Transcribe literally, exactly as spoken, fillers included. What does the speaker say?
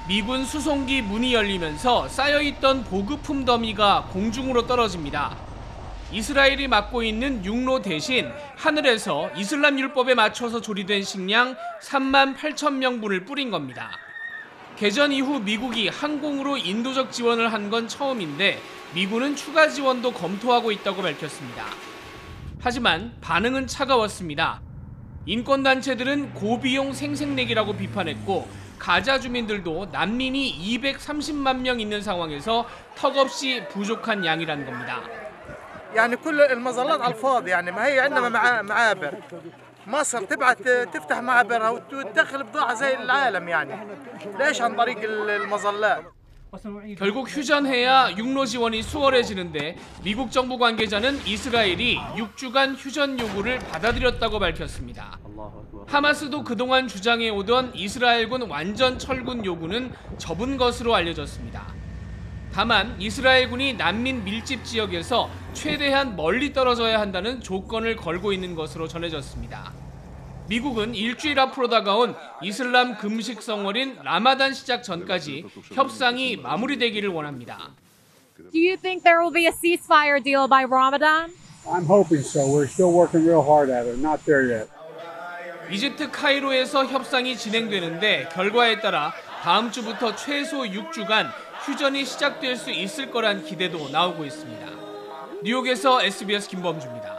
미군 수송기 문이 열리면서 쌓여있던 보급품 더미가 공중으로 떨어집니다. 이스라엘이 맡고 있는 육로 대신 하늘에서 이슬람 율법에 맞춰서 조리된 식량 삼만 팔천 명분을 뿌린 겁니다. 개전 이후 미국이 항공으로 인도적 지원을 한 건 처음인데 미군은 추가 지원도 검토하고 있다고 밝혔습니다. 하지만 반응은 차가웠습니다. 인권단체들은 고비용 생색내기라고 비판했고 가자 주민들도 난민이 이백삼십만 명 있는 상황에서 턱없이 부족한 양이라는 겁니다. يعني كل المظلات على الفاضي يعني ما هي عندنا معابر مصر تبعت تفتح معابرها وتدخل بضاعة زي العالم يعني ليش عن طريق المظلات. 결국 휴전해야 육로 지원이 수월해지는데 미국 정부 관계자는 이스라엘이 육 주간 휴전 요구를 받아들였다고 밝혔습니다. 하마스도 그동안 주장해오던 이스라엘군 완전 철군 요구는 접은 것으로 알려졌습니다. 다만 이스라엘군이 난민 밀집 지역에서 최대한 멀리 떨어져야 한다는 조건을 걸고 있는 것으로 전해졌습니다. 미국은 일주일 앞으로 다가온 이슬람 금식 성월인 라마단 시작 전까지 협상이 마무리되기를 원합니다. Do you think there will be a ceasefire deal by Ramadan? I'm hoping so. We're still working real hard at it. Not there yet. 이집트 카이로에서 협상이 진행되는데 결과에 따라 다음 주부터 최소 육 주간 휴전이 시작될 수 있을 거란 기대도 나오고 있습니다. 뉴욕에서 에스비에스 김범주입니다.